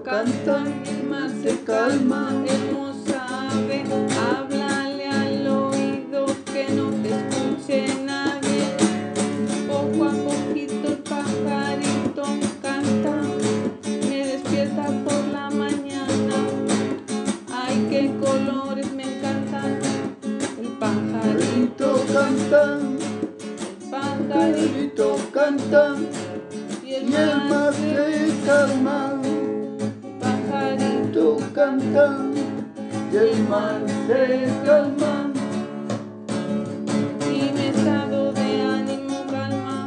canta y el mar se calma. Hermosa ave, háblale al oído que no te escuche nadie. Poco a poquito el pajarito canta, me despierta por la mañana. Ay, qué colores me encantan. El pajarito canta, pajarito canta y el y el mar mar se calma. pajarito Canta y el mar se calma. y mi estado de ánimo calma.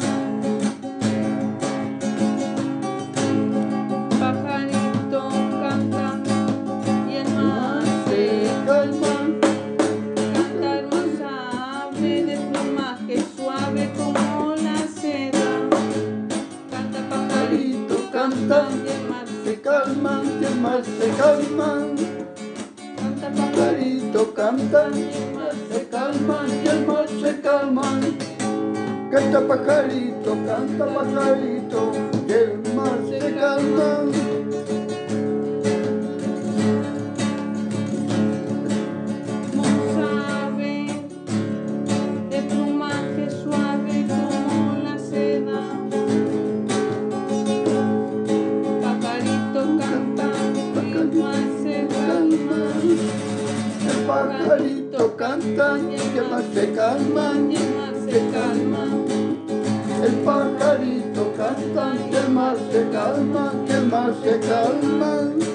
Pajarito canta y el mar se calma. canta. Hermosa ave de plumaje suave como la seda. Canta pajarito, canta y el mar Se calma y el mar se calma. canta Pajarito canta y el mar se calma y el mar se calma. Canta pajarito y el mar se calma. Hermosa ave de plumaje suave como la seda. Pajarito canta y el mar se calma. El pajarito canta y el mar se calma. Y el mar se calma. El pajarito canta y el mar se calma, y el mar se calma.